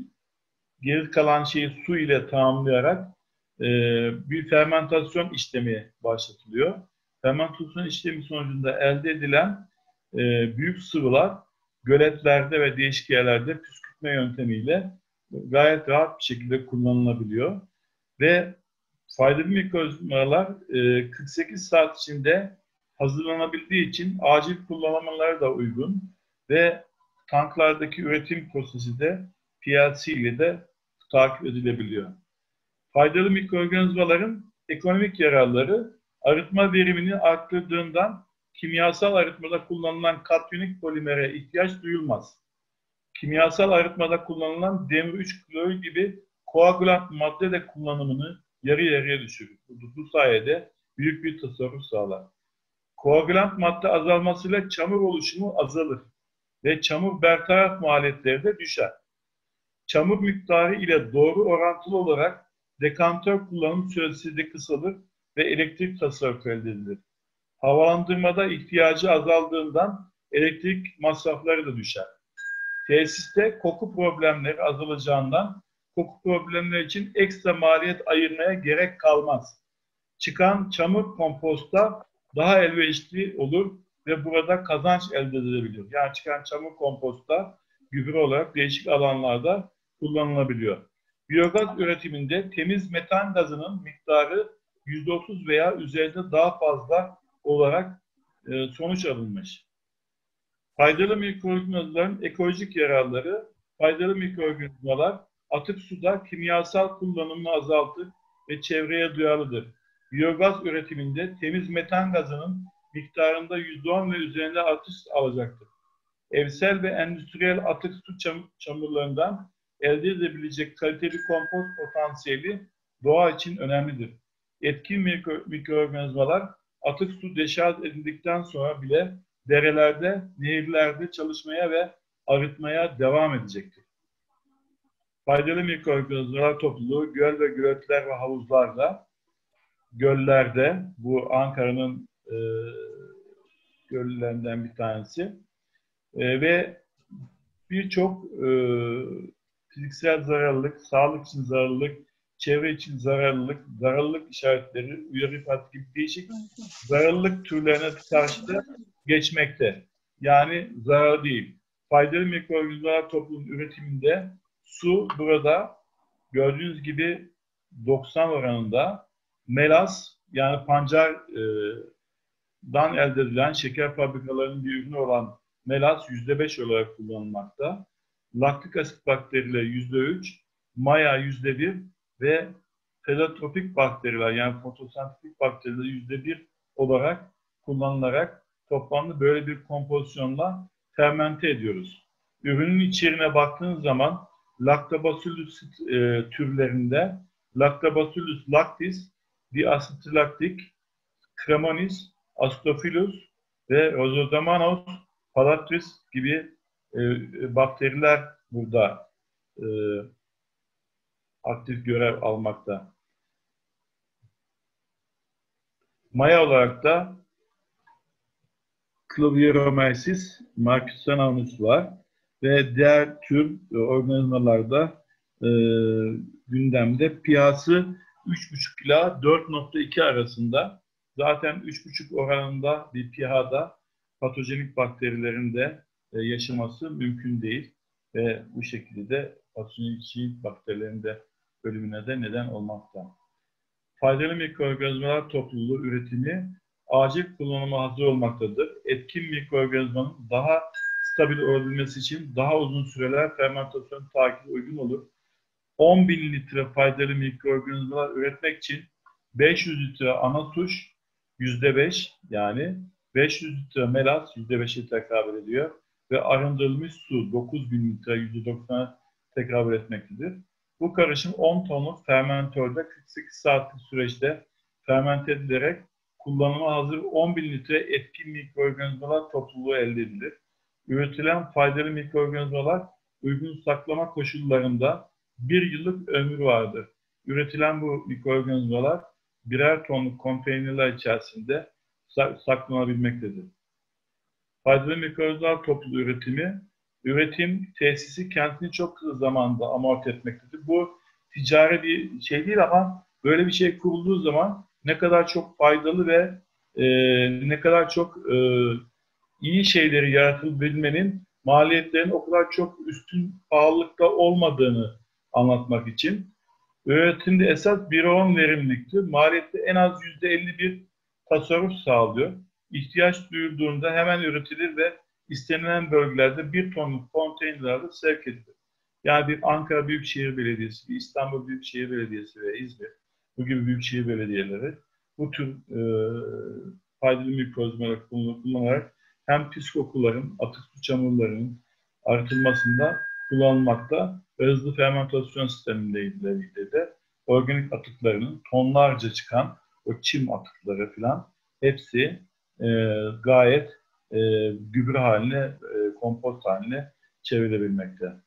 geri kalan şeyi su ile tamamlayarak e, bir fermentasyon işlemi başlatılıyor. Fermentasyon işlemi sonucunda elde edilen e, büyük sıvılar göletlerde ve değişik yerlerde püskürtme yöntemiyle gayet rahat bir şekilde kullanılabiliyor. Ve faydalı mikroorganizmalar e, kırk sekiz saat içinde hazırlanabildiği için acil kullanımlara da uygun ve tanklardaki üretim prosesi de P L C ile de takip edilebiliyor. Faydalı mikroorganizmaların ekonomik yararları, arıtma verimini arttırdığından kimyasal arıtmada kullanılan katyonik polimere ihtiyaç duyulmaz. Kimyasal arıtmada kullanılan demir üç klorür gibi koagülant madde de kullanımını yarı yarıya düşürür. Bu sayede büyük bir tasarruf sağlar. Koagülant madde azalmasıyla çamur oluşumu azalır ve çamur bertaraf maliyetleri de düşer. Çamur miktarı ile doğru orantılı olarak dekantör kullanım süresi de kısalır ve elektrik tasarrufu elde edilir. Havalandırmada ihtiyacı azaldığından elektrik masrafları da düşer. Tesiste koku problemleri azalacağından koku problemleri için ekstra maliyet ayırmaya gerek kalmaz. Çıkan çamur komposta daha elverişli olur ve burada kazanç elde edilebilir. Yani çıkan çamur komposta gübre olarak değişik alanlarda kullanılabiliyor. Biyogaz üretiminde temiz metan gazının miktarı yüzde otuz veya üzerinde daha fazla olarak e, sonuç alınmış. Faydalı mikroorganizmaların ekolojik yararları, faydalı mikroorganizmalar atık suda kimyasal kullanımını azaltır ve çevreye duyarlıdır. Biyogaz üretiminde temiz metan gazının miktarında yüzde on ve üzerinde artış alacaktır. Evsel ve endüstriyel atık su çam çamurlarından elde edilebilecek kaliteli kompost potansiyeli doğa için önemlidir. Etkin mikro mikroorganizmalar atık su deşarj edildikten sonra bile derelerde, nehirlerde çalışmaya ve arıtmaya devam edecektir. Faydalı mikroorganizmalar topluluğu göl ve göletler ve havuzlarda, göllerde, bu Ankara'nın e, göllerinden bir tanesi e, ve birçok e, fiziksel zararlılık, sağlık için zararlılık, çevre için zararlılık, zararlılık işaretleri, uyarı ifadesi gibi değişik zararlılık türlerine karşı da geçmekte. Yani zarar değil. Faydalı mikroorganizmalar toplumun üretiminde su burada gördüğünüz gibi doksan oranında, melas yani pancar e, elde edilen şeker fabrikalarının bir ürünü olan melaz yüzde beş olarak kullanılmakta. Laktik asit bakterileri yüzde üç, maya yüzde bir ve felotropik bakteriler yani fotosentetik bakteriler yüzde bir olarak kullanılarak toplamda böyle bir kompozisyonla fermente ediyoruz. Ürünün içeriğine baktığınız zaman Lactobacillus e, türlerinde Lactobacillus lactis, diacetyllactic, Cremonis, Astrophilus ve Rhozodomonas palatris gibi e, bakteriler burada e, aktif görev almakta. Maya olarak da Clavieromyces marcescens var ve diğer tür e, organizmalarda e, gündemde pH'sı üç buçuk ila dört nokta iki arasında. Zaten üç buçuk oranında bir pH'da patojenik bakterilerin de e, yaşaması mümkün değil ve bu şekilde de patojenik bakterilerin de ölümüne de neden olmakta. Faydalı mikroorganizmalar topluluğu üretimi acil kullanıma hazır olmaktadır. Etkin mikroorganizmanın daha stabil olabilmesi için daha uzun süreler fermentasyon takibi uygun olur. on bin litre faydalı mikroorganizmalar üretmek için beş yüz litre ana tuş yüzde beş yani beş yüz litre melaz yüzde beşe tekabül ediyor ve arındırılmış su dokuz bin litre yüzde doksana tekabül etmektedir. Bu karışım on tonluk fermentörde kırk sekiz saatlik süreçte fermente edilerek kullanıma hazır on bin litre etkin mikroorganizmalar topluluğu elde edilir. Üretilen faydalı mikroorganizmalar uygun saklama koşullarında bir yıllık ömrü vardır. Üretilen bu mikroorganizmalar birer tonluk konteynerler içerisinde saklanabilmektedir. Faydalı mikroorganizmalar topluluğu üretimi, üretim tesisi kendini çok kısa zamanda amorti etmektedir. Bu ticari bir şey değil ama böyle bir şey kurulduğu zaman ne kadar çok faydalı ve e, ne kadar çok e, iyi şeyleri yaratılabilmenin maliyetlerin o kadar çok üstün pahalılıkta olmadığını anlatmak için. Üretimde esas bir on verimliliktir. Maliyette en az yüzde elli bir tasarruf sağlıyor. İhtiyaç duyulduğunda hemen üretilir ve istenilen bölgelerde bir tonluk konteynerlerde sevk edilir. Yani bir Ankara Büyükşehir Belediyesi, bir İstanbul Büyükşehir Belediyesi ve İzmir, bu gibi büyükşehir belediyeleri bu tür e, faydalı mikroorganizmaları kullanarak hem pis kokuların, atık su çamurlarının arıtılmasında kullanılmakta ve hızlı fermentasyon sistemleriyle de organik atıklarının tonlarca çıkan o çim atıkları falan hepsi e, gayet e, gübre haline, e, kompost haline çevrilebilmekte.